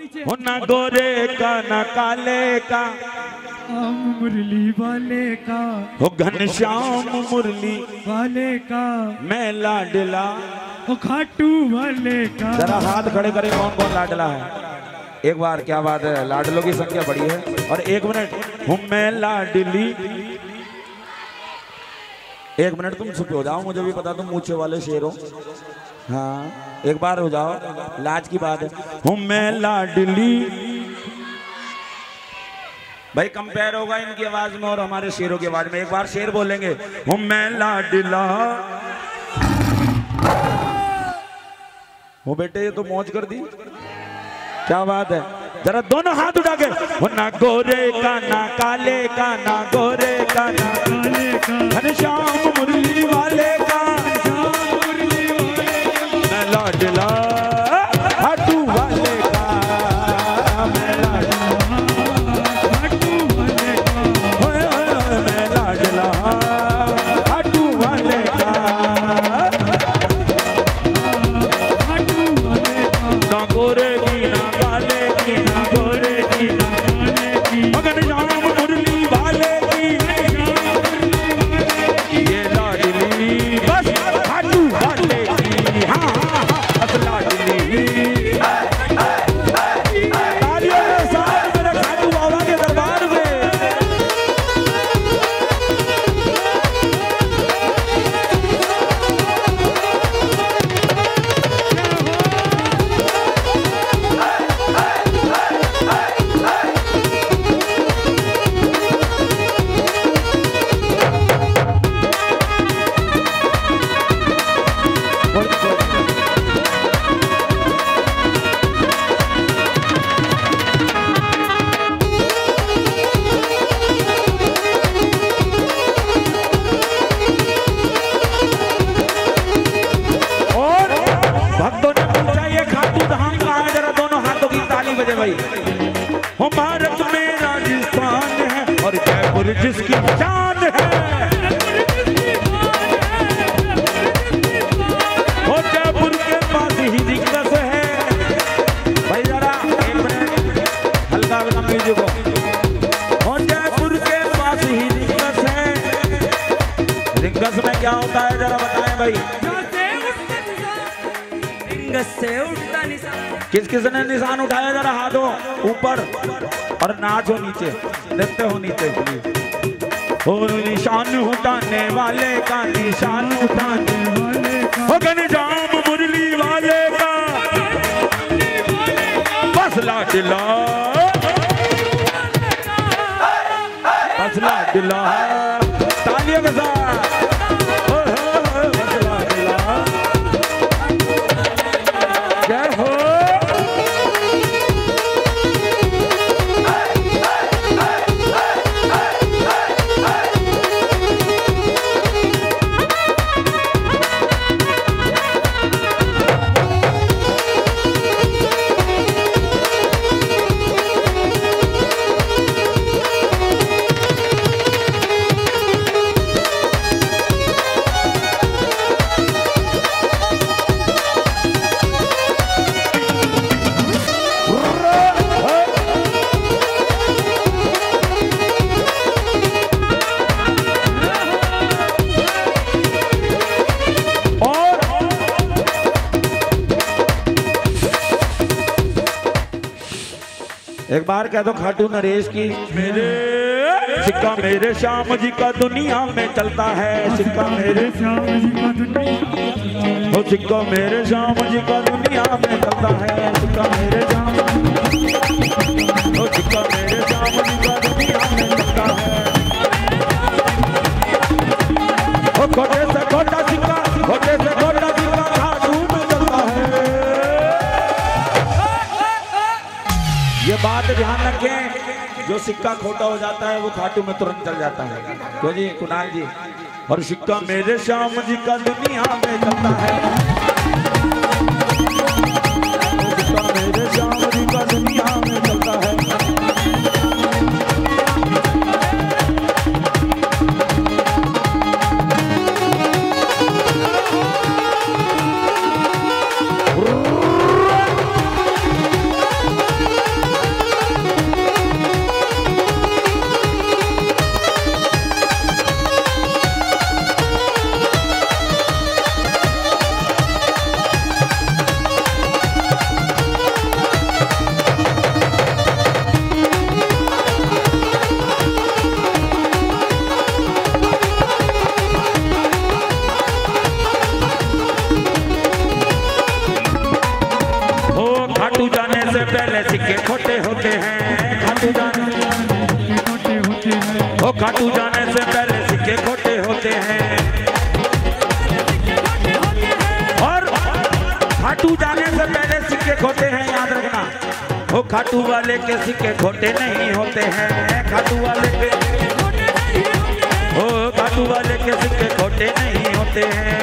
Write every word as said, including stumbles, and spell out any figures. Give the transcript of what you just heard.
हो ना गोरे का ना काले का, मुरली वाले का, हो घनश्याम मुरली वाले का, मैं लाडला, हो खाटू वाले का। जरा हाथ खड़े करें, कौन कौन लाडला है एक बार। क्या बात है, लाडलों की संख्या बड़ी है। और एक मिनट, हूँ मैं लाडली। एक मिनट तुम चुप हो जाओ, मुझे भी पता तुम मूछे वाले शेर हो। हाँ एक बार हो जाओ, लाज की बात है। हूँ मैं लाडली। भाई कंपेयर होगा इनकी आवाज में और हमारे शेरों की आवाज में। एक बार शेर बोलेंगे, हूँ मैं लाडला। हो बेटे ये तो मौज कर दी, क्या बात है। जरा दोनों हाथ उठा के, वो ना गोरे का ना काले का, ना गोरे का ना काले का, घनश्याम मुरली वाले का, मैं लाडला खाटू वाले का, मैं लाडला खाटू वाले का, मैं लाडला खाटू वाले का, खाटू वाले का। ना गोरे की ना काले की, ना गोरे की ना काले की, घनश्याम मुरली वाले की, ये लाडली बस खाटू वाले की। हाँ हाँ बस लाडली। तालियों के साथ मेरे खाटू बाबा के दरबार में। भक्तों ने पूछा ये खाटू धाम कहाँ है, जरा दोनों हाथों की ताली बजे भाई। हो भारत में राजस्थान है और जयपुर जिसकी जान है, हो जयपुर के पास ही दिग्गज है। भाई जरा एक मिनट हल्का हल्का म्यूजिक हो। हो जयपुर के पास ही दिग्गज है। दिग्गज में क्या होता है जरा बताएं भाई। से उठता निशान, किस किस ने निशान उठाया जरा हाथों ऊपर और नाच हो नीचे, देखते हो नीचे। और निशान उठाने वाले का, निशान उठाने वाले का, हो घनश्याम मुरली वाले का, बस लाडला बस लाडला। तालियों के साथ बस लाडला। जय हो। एक बार कह दो खाटू नरेश की। मेरे सिक्का मेरे श्याम जी का दुनिया में चलता है, सिक्का मेरे श्याम जी का दुनिया, वो सिक्का मेरे श्याम जी का दुनिया में चलता है, सिक्का मेरे श्याम, वो सिक्का मेरे श्याम जी का दुनिया में चलता है। वो खोटे से खोटा सिक्का, खोटे से खोटा सिक्का खाटू में चलता है। ये बात ध्यान रखें, जो सिक्का खोटा हो जाता है वो खाटू में तुरंत चल जाता है। क्यों जी कुणाल जी। और सिक्का मेरे श्याम जी का दुनिया में चलता है, सिक्का मेरे श्याम जी का दुनिया में चलता है। खाटू जाने से पहले सिक्के खोटे होते हैं, और खाटू जाने से पहले सिक्के खोटे हैं, याद रखना। वो खाटू वाले के सिक्के खोटे नहीं होते हैं, खाटू वाले के, ओ खाटू वाले के सिक्के खोटे नहीं होते हैं।